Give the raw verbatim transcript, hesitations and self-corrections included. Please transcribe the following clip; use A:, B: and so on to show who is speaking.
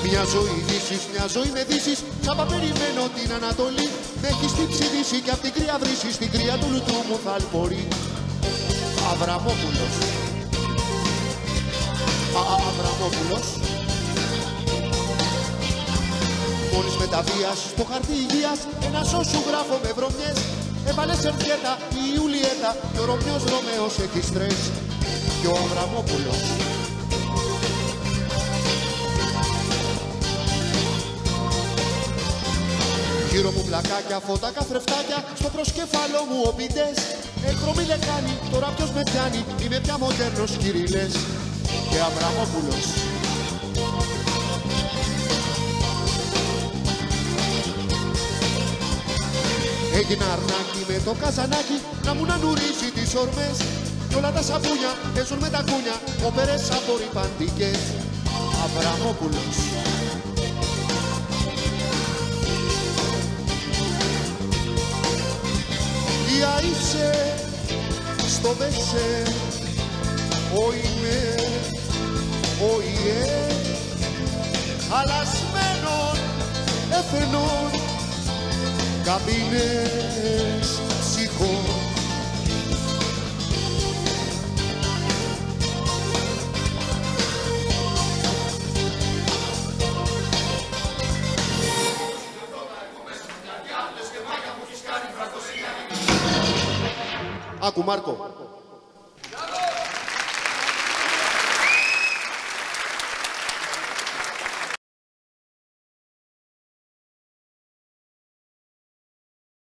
A: Μια ζωή δύσης, μια ζωή με δύσεις, τσάμπα περιμένω την Ανατολή. Με έχει στύψει δύση κι απ' την κρύα βρύση, στην κρύα του λουτρού μου θα αλπορεί. Αβραμόπουλος. Α, Αβραμόπουλος. Μόλις μεταβίας, στο χαρτί υγείας, ένα σώσου γράφω με βρωμιές. Έβαλε σερφιέτα η Ιουλιέτα και ο Ρωμιός Ρωμαίος έχει στρες. Και ο Αβραμόπουλος. Γύρω μου πλακάκια, φώτα καθρεφτάκια, στο προσκεφαλό μου ο πιτές. Εκρομή λεκάνη, τώρα ποιος με πιάνει, είμαι πια μοντέρνος Κυρίλλες. Και Αβραμόπουλος. Έγινα αρνάκι με το καζανάκι, να μου να νουρίσει τις ορμές. Κι όλα τα σαπούνια παίζουν με τα κούνια, όπερες απορριπαντικές. Αβραμόπουλος. Ποια είσαι στο Μπεσέ, ο είμαι, ο ιέ, χαλασμένων εθνών, καμπίνες ψυχών. Άκου Μάρκο.